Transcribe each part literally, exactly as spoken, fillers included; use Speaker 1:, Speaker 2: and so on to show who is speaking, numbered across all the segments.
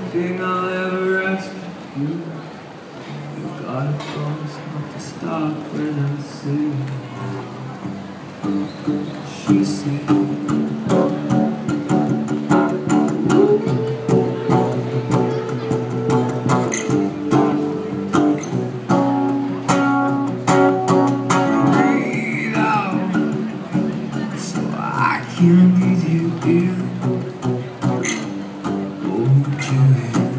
Speaker 1: thing I'll ever ask you. You gotta promise not to stop when I say. She said, breathe out so I can breathe you in. Hold your hand.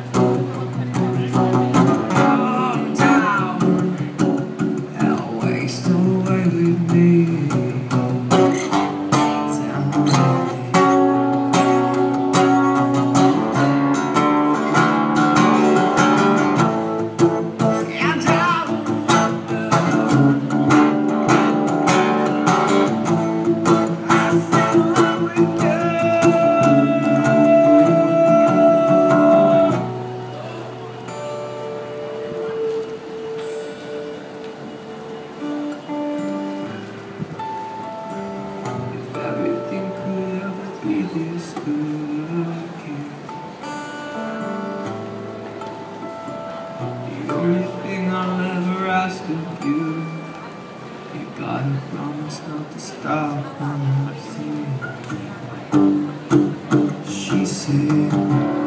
Speaker 1: Calm down and waste away with me. Tell me. And down. I fell in love with you. If everything could ever be this good again, the only thing I'll ever ask of you, you gotta promise not to stop when I see. She said.